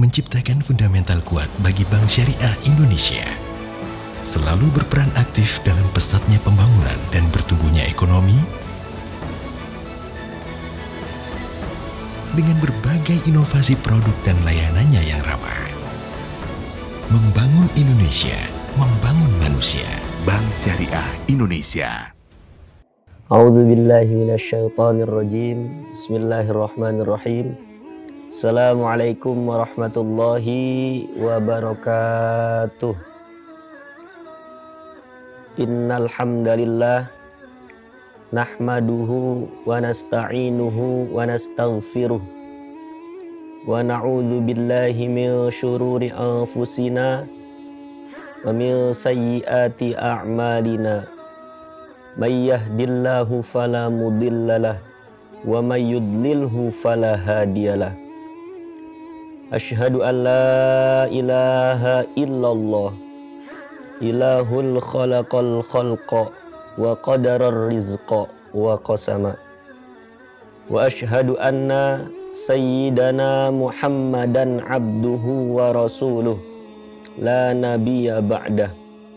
menciptakan fundamental kuat bagi Bank Syariah Indonesia. Selalu berperan aktif dalam pesatnya pembangunan dan bertumbuhnya ekonomi dengan berbagai inovasi produk dan layanannya yang ramah. Membangun Indonesia, membangun manusia. Bank Syariah Indonesia. A'udzubillahi minasyaitonirrajim. Bismillahirrahmanirrahim. Assalamualaikum warahmatullahi wabarakatuh. Innal hamdalillah nahmaduhu wa nasta'inuhu wa nastaghfiruh wa na'udzu billahi min syururi anfusina wa min sayyiati a'malina. May yahdillahu fala mudhillalah wa may yudlilhu fala hadiyalah. Asyhadu an la ilaha illallah ilahul khalaqal khalqa wa qadarar rizqa wa qasama. Wa asyhadu anna sayyidana Muhammadan abduhu wa rasuluh la nabiyya ba'dah.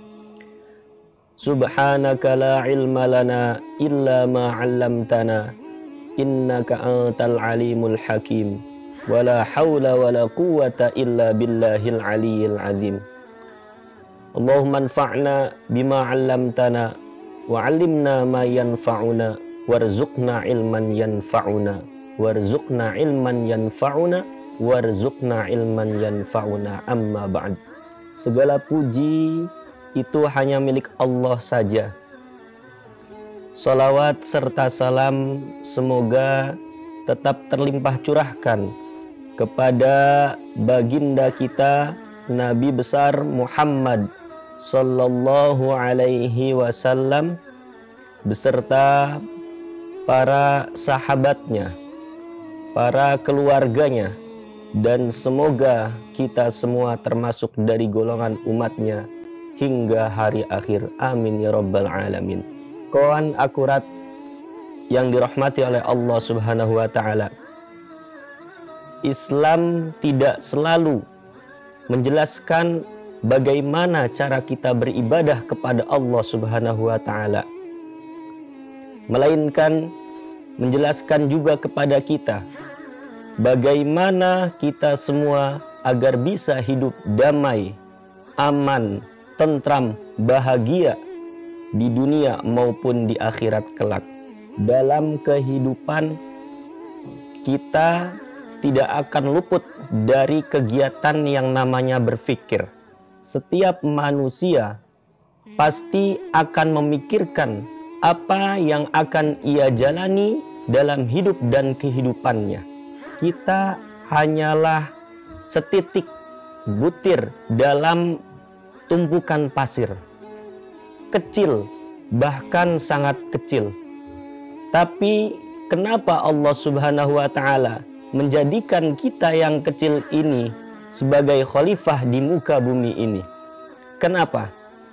Subhanaka la ilma lana illa ma 'allamtana innaka antal alimul hakim. Wala haula wala quwwata illa billahil aliyyil azim. Allahumma anfa'na bima 'allamtana wa 'allimna ma yanfa'una warzuqna ilman yanfa'una warzuqna ilman yanfa'una warzuqna ilman yanfa'una amma ba'd. Segala puji itu hanya milik Allah saja. Salawat serta salam semoga tetap terlimpah curahkan kepada baginda kita Nabi besar Muhammad sallallahu alaihi wasallam beserta para sahabatnya, para keluarganya, dan semoga kita semua termasuk dari golongan umatnya hingga hari akhir. Amin ya rabbal alamin. Kawan akurat yang dirahmati oleh Allah Subhanahu wa taala, Islam tidak selalu menjelaskan bagaimana cara kita beribadah kepada Allah Subhanahu wa taala, melainkan menjelaskan juga kepada kita bagaimana kita semua agar bisa hidup damai, aman, tentram, bahagia di dunia maupun di akhirat kelak. Dalam kehidupan kita tidak akan luput dari kegiatan yang namanya berpikir. Setiap manusia pasti akan memikirkan apa yang akan ia jalani dalam hidup dan kehidupannya. Kita hanyalah setitik butir dalam tumpukan pasir. Kecil, bahkan sangat kecil. Tapi kenapa Allah Subhanahu wa taala menjadikan kita yang kecil ini sebagai khalifah di muka bumi ini? Kenapa?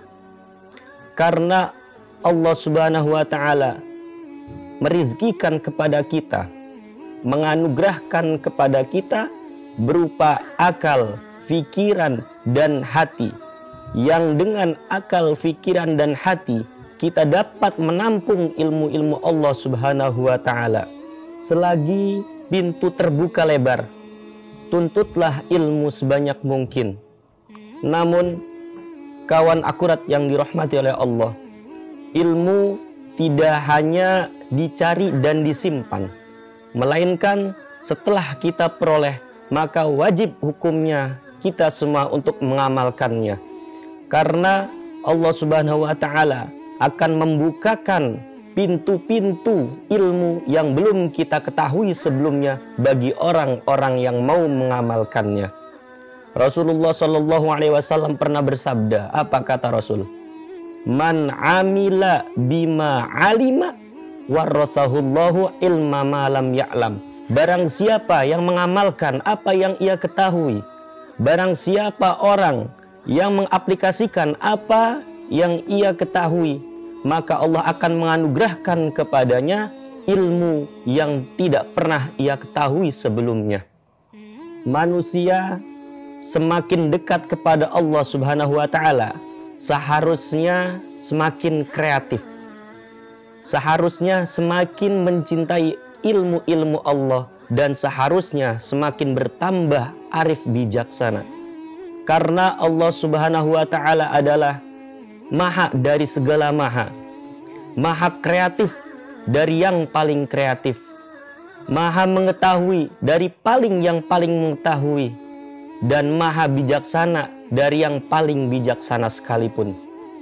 Karena Allah Subhanahu wa taala merizkikan kepada kita, menganugerahkan kepada kita berupa akal, fikiran, dan hati, yang dengan akal, fikiran, dan hati kita dapat menampung ilmu-ilmu Allah Subhanahu wa taala. Selagi pintu terbuka lebar, tuntutlah ilmu sebanyak mungkin. Namun, kawan akurat yang dirahmati oleh Allah, ilmu tidak hanya dicari dan disimpan, melainkan setelah kita peroleh, maka wajib hukumnya kita semua untuk mengamalkannya. Karena Allah Subhanahu wa taala akan membukakan pintu-pintu ilmu yang belum kita ketahui sebelumnya bagi orang-orang yang mau mengamalkannya. Rasulullah Shallallahu alaihi wasallam pernah bersabda, apa kata Rasul? Man amila bima alima warathahullahu ilma ma lam ya'lam. Barang siapa yang mengamalkan apa yang ia ketahui, barang siapa orang yang mengaplikasikan apa yang ia ketahui, maka Allah akan menganugerahkan kepadanya ilmu yang tidak pernah ia ketahui sebelumnya. Manusia semakin dekat kepada Allah Subhanahu wa taala, seharusnya semakin kreatif. Seharusnya semakin mencintai ilmu-ilmu Allah dan seharusnya semakin bertambah arif bijaksana. Karena Allah Subhanahu wa taala adalah maha dari segala maha. Maha kreatif dari yang paling kreatif. Maha mengetahui dari yang paling mengetahui. Dan maha bijaksana dari yang paling bijaksana sekalipun.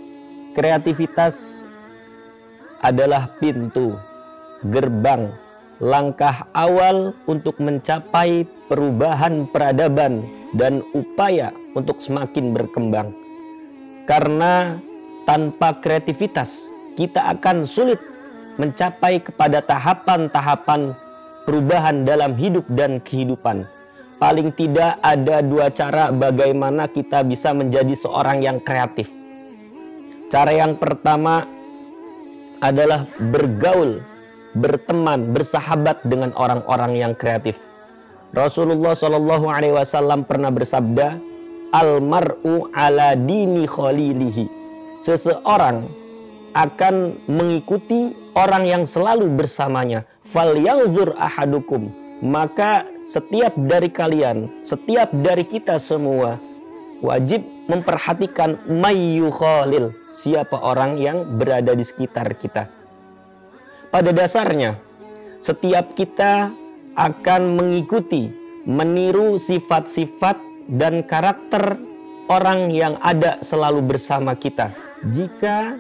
Kreativitas adalah pintu, gerbang, langkah awal untuk mencapai perubahan peradaban dan upaya untuk semakin berkembang. Karena tanpa kreativitas kita akan sulit mencapai kepada tahapan-tahapan perubahan dalam hidup dan kehidupan. Paling tidak ada dua cara bagaimana kita bisa menjadi seorang yang kreatif. Cara yang pertama adalah bergaul, berteman, bersahabat dengan orang-orang yang kreatif. Rasulullah SAW pernah bersabda, "Al-mar'u ala dini khalilihi." Seseorang akan mengikuti orang yang selalu bersamanya. "Falyanzur ahadukum." Maka setiap dari kalian, setiap dari kita semua wajib memperhatikan mayyu khalil, siapa orang yang berada di sekitar kita. Pada dasarnya, setiap kita akan mengikuti, meniru sifat-sifat dan karakter orang yang ada selalu bersama kita. Jika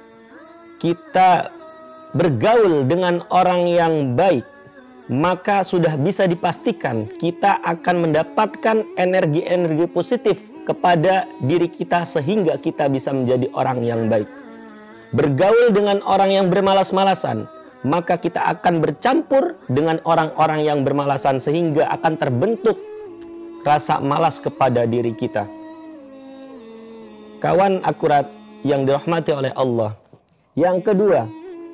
kita bergaul dengan orang yang baik, maka sudah bisa dipastikan kita akan mendapatkan energi-energi positif kepada diri kita sehingga kita bisa menjadi orang yang baik. Bergaul dengan orang yang bermalas-malasan, maka kita akan bercampur dengan orang-orang yang bermalasan sehingga akan terbentuk rasa malas kepada diri kita. Kawan akurat yang dirahmati oleh Allah. Yang kedua,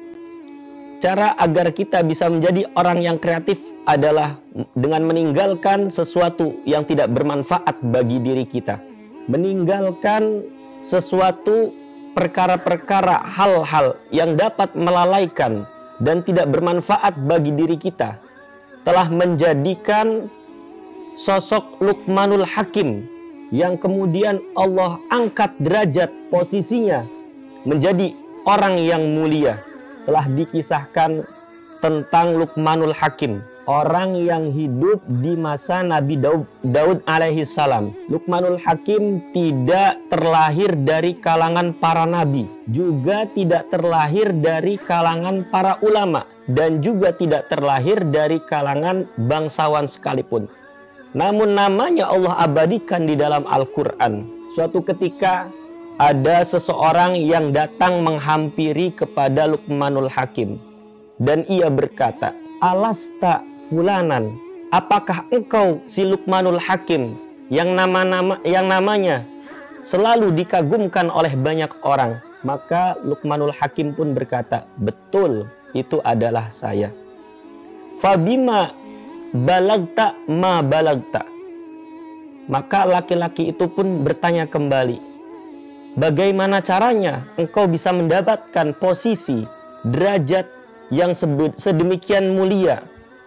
cara agar kita bisa menjadi orang yang kreatif adalah dengan meninggalkan sesuatu yang tidak bermanfaat bagi diri kita. Meninggalkan sesuatu perkara-perkara, hal-hal yang dapat melalaikan dan tidak bermanfaat bagi diri kita. Telah menjadikan sosok Luqmanul Hakim yang kemudian Allah angkat derajat posisinya menjadi orang yang mulia. Telah dikisahkan tentang Luqmanul Hakim, orang yang hidup di masa Nabi Daud alaihi salam. Luqmanul Hakim tidak terlahir dari kalangan para nabi, juga tidak terlahir dari kalangan para ulama, dan juga tidak terlahir dari kalangan bangsawan sekalipun. Namun namanya Allah abadikan di dalam Al-Quran. Suatu ketika ada seseorang yang datang menghampiri kepada Luqmanul Hakim dan ia berkata, "Alasta fulanan, apakah engkau si Luqmanul Hakim yang namanya selalu dikagumkan oleh banyak orang?" Maka Luqmanul Hakim pun berkata, "Betul, itu adalah saya." "Fabima balagta ma balagta." Maka laki-laki itu pun bertanya kembali, "Bagaimana caranya engkau bisa mendapatkan posisi, derajat yang sedemikian mulia?"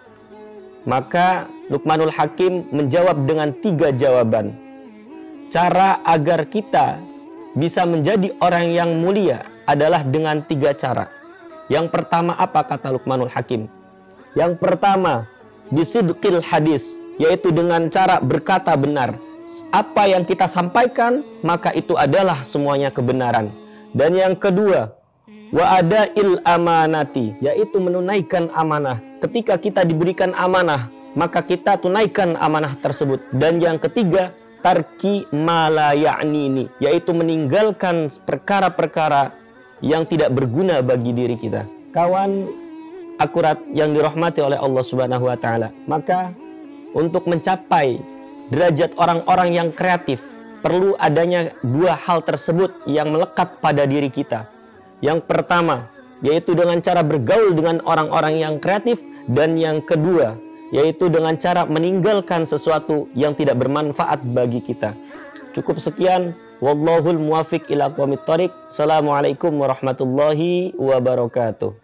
Maka Luqmanul Hakim menjawab dengan 3 jawaban. Cara agar kita bisa menjadi orang yang mulia adalah dengan 3 cara. Yang pertama apa kata Luqmanul Hakim? Yang pertama, bisidqil hadis, yaitu dengan cara berkata benar. Apa yang kita sampaikan, maka itu adalah semuanya kebenaran. Dan yang kedua, wa adail amanati, yaitu menunaikan amanah. Ketika kita diberikan amanah, maka kita tunaikan amanah tersebut. Dan yang ketiga, tarki ma la ya'nini, yaitu meninggalkan perkara-perkara yang tidak berguna bagi diri kita. Kawan akurat yang dirahmati oleh Allah Subhanahu wa taala, maka untuk mencapai derajat orang-orang yang kreatif, perlu adanya 2 hal tersebut yang melekat pada diri kita. Yang pertama, yaitu dengan cara bergaul dengan orang-orang yang kreatif. Dan yang kedua, yaitu dengan cara meninggalkan sesuatu yang tidak bermanfaat bagi kita. Cukup sekian. Wallahul muwafiq ila aqwamit thoriq. Assalamualaikum warahmatullahi wabarakatuh.